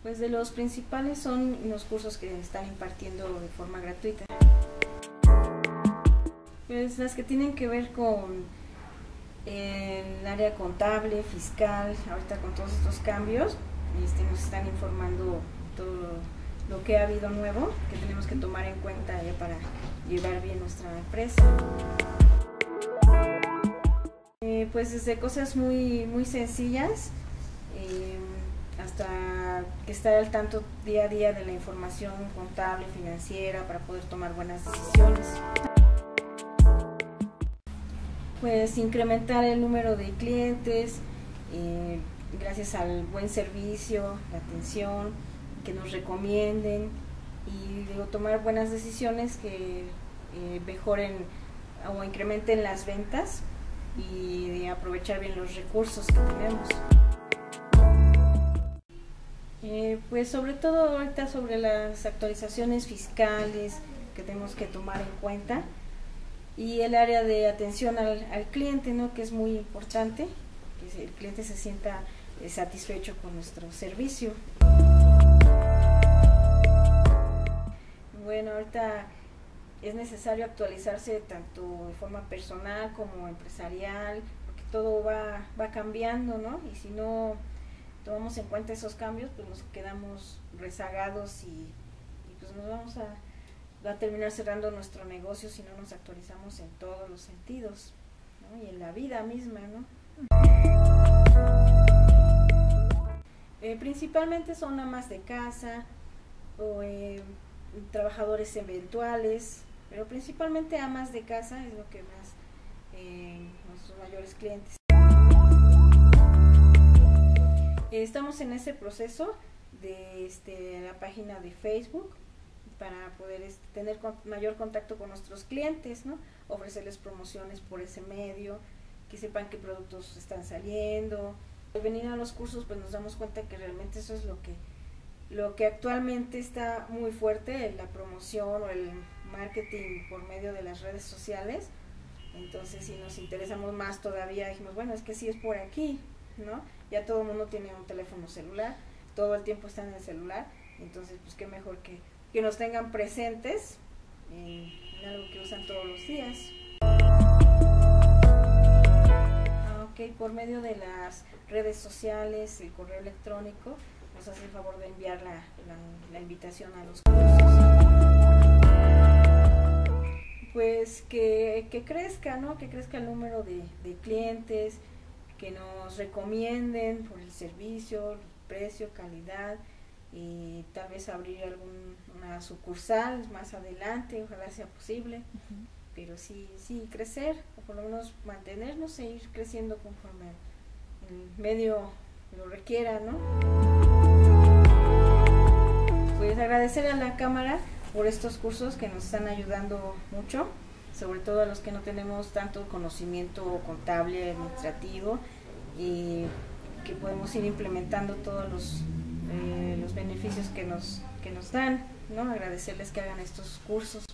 Pues de los principales son los cursos que están impartiendo de forma gratuita. Pues las que tienen que ver con el área contable, fiscal, ahorita con todos estos cambios, nos están informando todo lo que ha habido nuevo, que tenemos que tomar en cuenta ya para llevar bien nuestra empresa. Pues desde cosas muy sencillas hasta que estar al tanto día a día de la información contable, financiera, para poder tomar buenas decisiones. Pues incrementar el número de clientes, gracias al buen servicio, la atención, que nos recomienden y tomar buenas decisiones que mejoren o incrementen las ventas y aprovechar bien los recursos que tenemos. Pues sobre todo ahorita sobre las actualizaciones fiscales que tenemos que tomar en cuenta y el área de atención al cliente, ¿no? Que es muy importante, que el cliente se sienta satisfecho con nuestro servicio. Bueno, ahorita es necesario actualizarse tanto de forma personal como empresarial, porque todo va cambiando, ¿no? Y si no tomamos en cuenta esos cambios, pues nos quedamos rezagados y pues nos vamos a terminar cerrando nuestro negocio si no nos actualizamos en todos los sentidos, ¿no? Y en la vida misma, ¿no? Principalmente son amas de casa o trabajadores eventuales, pero principalmente amas de casa es lo que más nuestros mayores clientes. Estamos en ese proceso de la página de Facebook para poder tener mayor contacto con nuestros clientes, ¿no? Ofrecerles promociones por ese medio, que sepan qué productos están saliendo. Al venir a los cursos pues nos damos cuenta que realmente eso es lo que actualmente está muy fuerte, la promoción o el marketing por medio de las redes sociales. Entonces si nos interesamos más todavía, dijimos, bueno, es que sí es por aquí, ¿no? Ya todo el mundo tiene un teléfono celular, todo el tiempo están en el celular, entonces pues qué mejor que nos tengan presentes en algo que usan todos los días. Por medio de las redes sociales, el correo electrónico, nos hace el favor de enviar la invitación a los cursos. Pues que crezca, ¿no? Que crezca el número de clientes, que nos recomienden por el servicio, precio, calidad, y tal vez abrir una sucursal más adelante, ojalá sea posible. Pero sí crecer, o por lo menos mantenernos e ir creciendo conforme el medio lo requiera, ¿no? Pues agradecer a la Cámara por estos cursos que nos están ayudando mucho, sobre todo a los que no tenemos tanto conocimiento contable, administrativo, y que podemos ir implementando todos los beneficios que nos dan, ¿no? Agradecerles que hagan estos cursos.